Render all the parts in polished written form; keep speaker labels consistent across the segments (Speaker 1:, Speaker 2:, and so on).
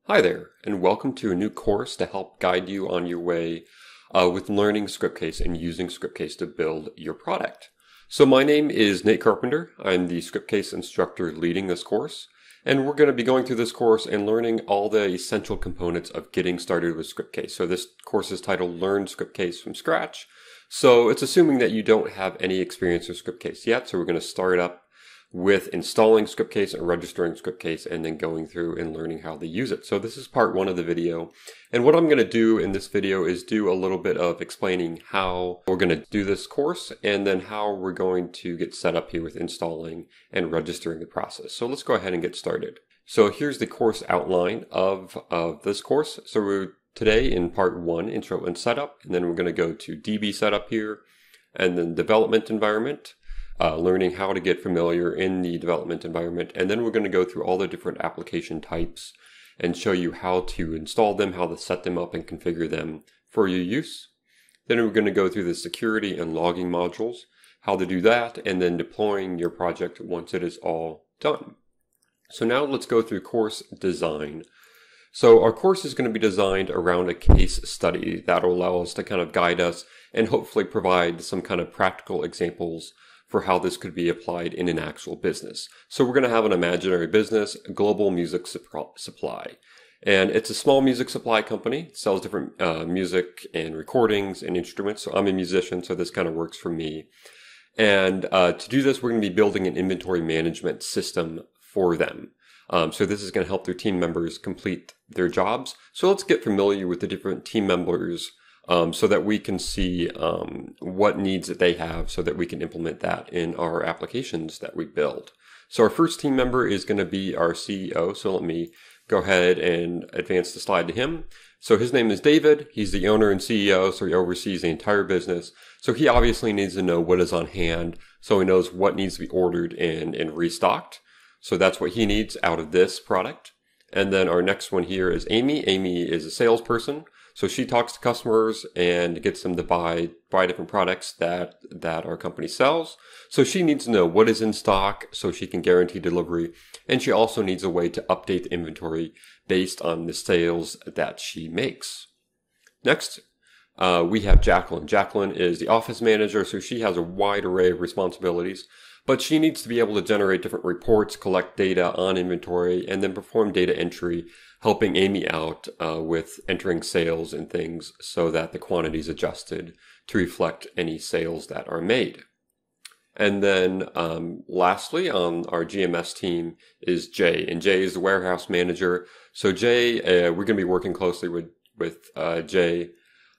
Speaker 1: Hi there, and welcome to a new course to help guide you on your way with learning Scriptcase and using Scriptcase to build your product. So my name is Nate Carpenter. I'm the Scriptcase instructor leading this course, and we're going to be going through this course and learning all the essential components of getting started with Scriptcase. So this course is titled Learn Scriptcase from Scratch. So it's assuming that you don't have any experience with Scriptcase yet, so we're going to start up with installing Scriptcase and registering Scriptcase and then going through and learning how to use it. So this is part one of the video. And what I'm going to do in this video is do a little bit of explaining how we're going to do this course and then how we're going to get set up here with installing and registering the process. So let's go ahead and get started. So here's the course outline of this course. So we're today in part one, intro and setup, and then we're going to go to DB setup here and then development environment. Learning how to get familiar in the development environment. And then we're going to go through all the different application types and show you how to install them, how to set them up and configure them for your use. Then we're going to go through the security and logging modules, how to do that, and then deploying your project once it is all done. So now let's go through course design. So our course is going to be designed around a case study that will allow us to kind of guide us and hopefully provide some kind of practical examples for how this could be applied in an actual business. So we're going to have an imaginary business, Global Music Supply. And it's a small music supply company. It sells different music and recordings and instruments. So I'm a musician, so this kind of works for me. And to do this, we're going to be building an inventory management system for them. So this is going to help their team members complete their jobs. So let's get familiar with the different team members so that we can see what needs that they have so that we can implement that in our applications that we build. So our first team member is going to be our CEO. So let me go ahead and advance the slide to him. So his name is David. He's the owner and CEO, so he oversees the entire business. So he obviously needs to know what is on hand so he knows what needs to be ordered and restocked. So that's what he needs out of this product. And then our next one here is Amy. Amy is a salesperson. So she talks to customers and gets them to buy different products that our company sells. So she needs to know what is in stock so she can guarantee delivery. And she also needs a way to update the inventory based on the sales that she makes. Next, we have Jacqueline. Jacqueline is the office manager, so she has a wide array of responsibilities. But she needs to be able to generate different reports, collect data on inventory, and then perform data entry, helping Amy out with entering sales and things so that the quantity is adjusted to reflect any sales that are made. And then lastly, on our GMS team is Jay, and Jay is the warehouse manager. So Jay, we're going to be working closely with Jay.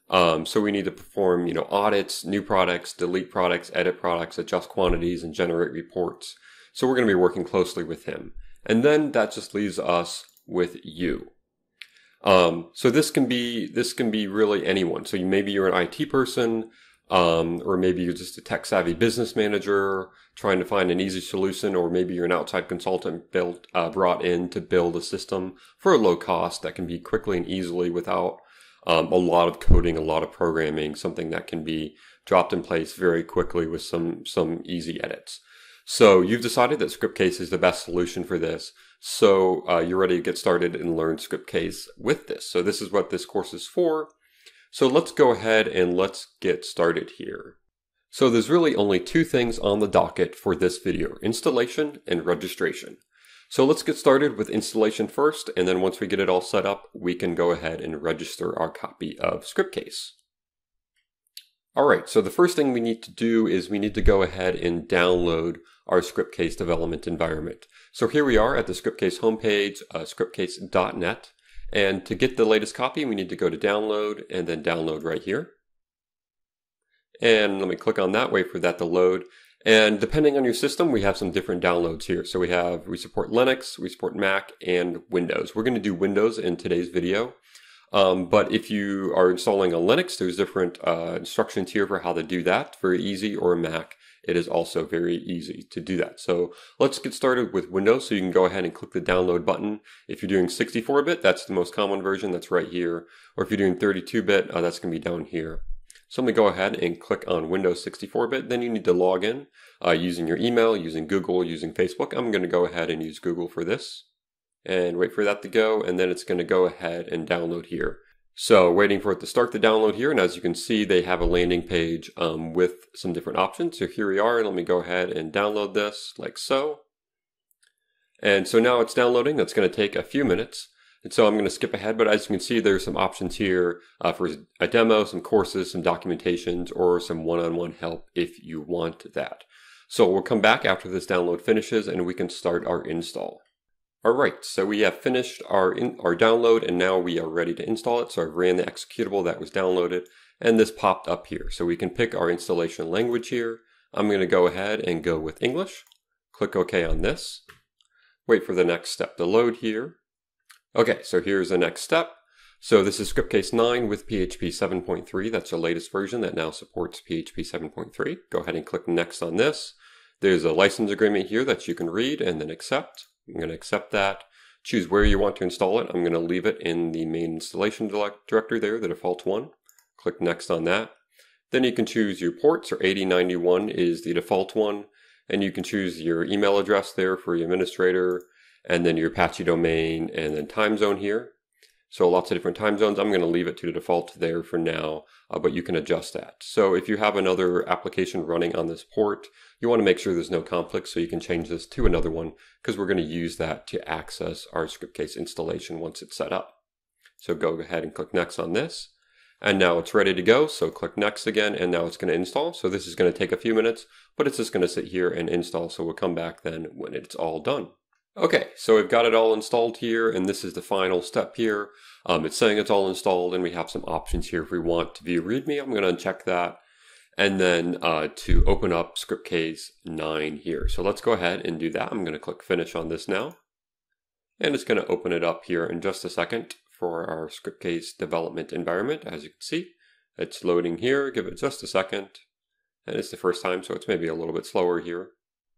Speaker 1: So we need to perform, audits, new products, delete products, edit products, adjust quantities, and generate reports. So we're going to be working closely with him. And then that just leaves us with you. So this can be really anyone. So maybe you're an IT person, or maybe you're just a tech savvy business manager trying to find an easy solution, or maybe you're an outside consultant brought in to build a system for a low cost that can be quickly and easily without a lot of coding, a lot of programming, something that can be dropped in place very quickly with some easy edits. So you've decided that Scriptcase is the best solution for this. So you're ready to get started and learn Scriptcase with this. So this is what this course is for. So let's go ahead and let's get started here. So there's really only two things on the docket for this video: installation and registration. So let's get started with installation first, and then once we get it all set up, we can go ahead and register our copy of Scriptcase. Alright, so the first thing we need to do is we need to go ahead and download our Scriptcase development environment. So here we are at the Scriptcase homepage, scriptcase.net, and to get the latest copy, we need to go to download and then download right here. And let me click on that, wait for that to load. And depending on your system, we have some different downloads here. So we support Linux, we support Mac, and Windows. We're going to do Windows in today's video. But if you are installing a Linux, there's different instructions here for how to do that. Very easy. Or a Mac, it is also very easy to do that. So let's get started with Windows. So you can go ahead and click the download button. If you're doing 64-bit, that's the most common version. That's right here. Or if you're doing 32-bit, that's going to be down here. So I'm going to go ahead and click on Windows 64-bit. Then you need to log in using your email, using Google, using Facebook. I'm going to go ahead and use Google for this. and wait for that to go, and then it's going to go ahead and download here. So waiting for it to start the download here, and as you can see, they have a landing page with some different options. So here we are, and let me go ahead and download this like so. And so now it's downloading. That's going to take a few minutes. And so I'm going to skip ahead, but as you can see, there's some options here for a demo, some courses, some documentations, or some one-on-one help if you want that. So we'll come back after this download finishes and we can start our install. Alright, so we have finished our download and now we are ready to install it. So I've ran the executable that was downloaded and this popped up here. So we can pick our installation language here. I'm going to go ahead and go with English. Click OK on this. Wait for the next step to load here. Okay, so here's the next step. So this is Scriptcase 9 with PHP 7.3. That's the latest version that now supports PHP 7.3. Go ahead and click Next on this. There's a license agreement here that you can read and then accept. I'm going to accept that. Choose where you want to install it. I'm going to leave it in the main installation directory there, the default one. Click Next on that. Then you can choose your ports, or 8091 is the default one. And you can choose your email address there for your administrator, and then your Apache domain, and then time zone here. So lots of different time zones. I'm going to leave it to the default there for now, but you can adjust that. So if you have another application running on this port, you want to make sure there's no conflict, so you can change this to another one because we're going to use that to access our Scriptcase installation once it's set up. So go ahead and click Next on this. And now it's ready to go, so click Next again, and now it's going to install. So this is going to take a few minutes, but it's just going to sit here and install, so we'll come back then when it's all done. Okay, so we've got it all installed here, and this is the final step here. It's saying it's all installed, and we have some options here if we want to view README. I'm going to uncheck that, and then to open up Scriptcase 9 here. So let's go ahead and do that. I'm going to click Finish on this now, and it's going to open it up here in just a second for our Scriptcase development environment. As you can see, it's loading here. Give it just a second, and it's the first time, so it's maybe a little bit slower here.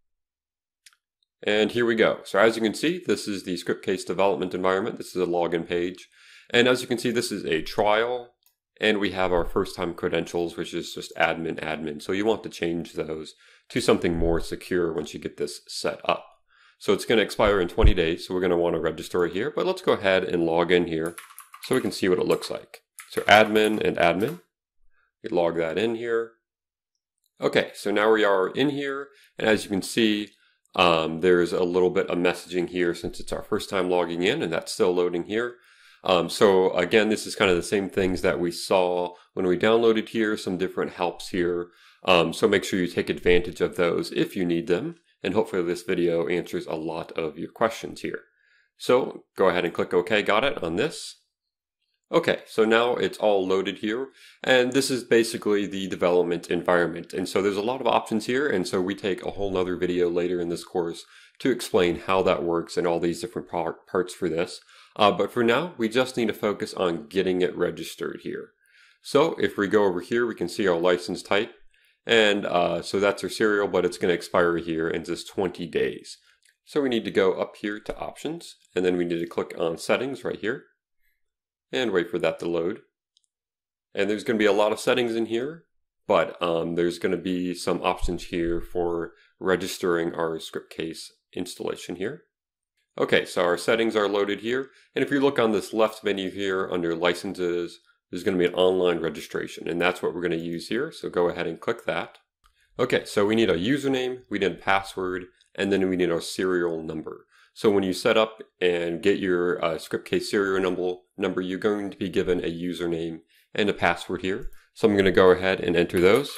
Speaker 1: And here we go. So as you can see, this is the Scriptcase development environment. This is a login page. And as you can see, this is a trial. And we have our first time credentials, which is just admin. So you want to change those to something more secure once you get this set up. So it's going to expire in 20 days. So we're going to want to register it here. But let's go ahead and log in here so we can see what it looks like. So admin and admin. We log that in here. Okay, so now we are in here. And as you can see, there's a little bit of messaging here since it's our first time logging in, and that's still loading here. So again, this is kind of the same things that we saw when we downloaded here, some different helps here. So make sure you take advantage of those if you need them. And hopefully this video answers a lot of your questions here. So go ahead and click OK, got it on this. Okay, so now it's all loaded here, and this is basically the development environment. And so there's a lot of options here, and so we take a whole nother video later in this course to explain how that works and all these different parts for this. But for now, we just need to focus on getting it registered here. So if we go over here, we can see our license type, and so that's our serial, but it's going to expire here in just 20 days. So we need to go up here to options, and then we need to click on settings right here. And wait for that to load. And there's going to be a lot of settings in here, but there's going to be some options here for registering our Scriptcase installation here. Okay, so our settings are loaded here. And if you look on this left menu here under licenses, there's going to be an online registration, and that's what we're going to use here. So go ahead and click that. Okay, so we need a username, we need a password, and then we need our serial number. So when you set up and get your Scriptcase serial number, you're going to be given a username and a password here. So I'm going to go ahead and enter those.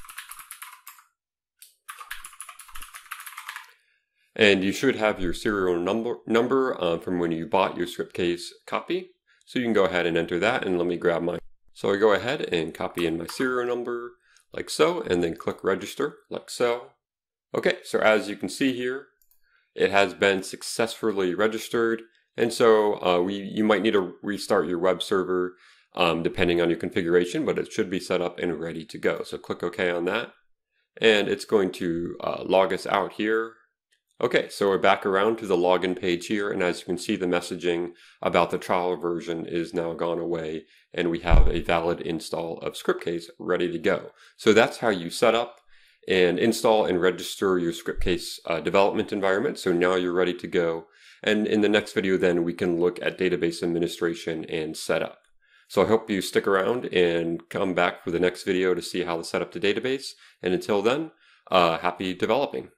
Speaker 1: And you should have your serial number from when you bought your Scriptcase copy. So you can go ahead and enter that, and let me grab mine. So I go ahead and copy in my serial number like so, and then click register like so. Okay, so as you can see here, it has been successfully registered, and so you might need to restart your web server depending on your configuration, but it should be set up and ready to go. So click OK on that, and it's going to log us out here. Okay, so we're back around to the login page here, and as you can see, the messaging about the trial version is now gone away, and we have a valid install of Scriptcase ready to go. So that's how you set up and install and register your Scriptcase development environment. So now you're ready to go. And in the next video, then we can look at database administration and setup. So I hope you stick around and come back for the next video to see how to set up the database. And until then, happy developing.